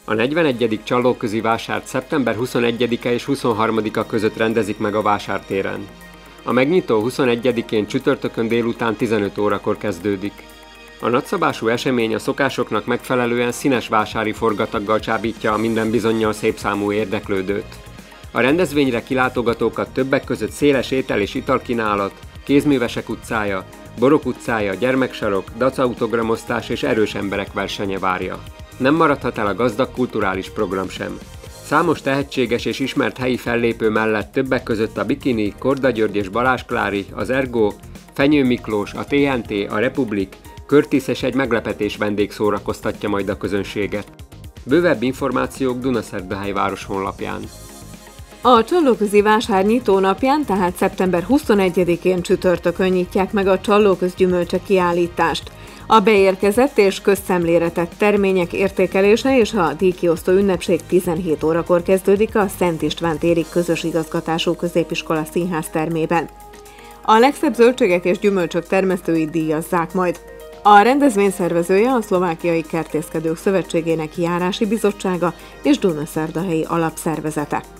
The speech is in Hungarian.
A 41. Csallóközi vásárt szeptember 21-e és 23-a között rendezik meg a vásártéren. A megnyitó 21-én csütörtökön délután 15 órakor kezdődik. A nagyszabású esemény a szokásoknak megfelelően színes vásári forgataggal csábítja a minden bizonnyal szép számú érdeklődőt. A rendezvényre kilátogatókat többek között széles étel- és italkínálat, Kézművesek utcája, Borok utcája, gyermeksarok, dacautogramosztás és erős emberek versenye várja. Nem maradhat el a gazdag kulturális program sem. Számos tehetséges és ismert helyi fellépő mellett többek között a Bikini, Korda György és Balázs Klári, az Ergo, Fenyő Miklós, a TNT, a Republik, Curtis és egy meglepetés vendég szórakoztatja majd a közönséget. Bővebb információk Dunaszerdahely város honlapján. A Csallóközi vásár nyitónapján, tehát szeptember 21-én csütörtökön nyitják meg a Csallóköz gyümölcse kiállítást. A beérkezett és közszemlére tett termények értékelése és a díjkiosztó ünnepség 17 órakor kezdődik a Szent István téri közös igazgatású középiskola színház termében. A legszebb zöldségek és gyümölcsök termesztői díjazzák majd. A rendezvény szervezője a Szlovákiai Kertészkedők Szövetségének járási bizottsága és Dunaszerdahelyi alapszervezete.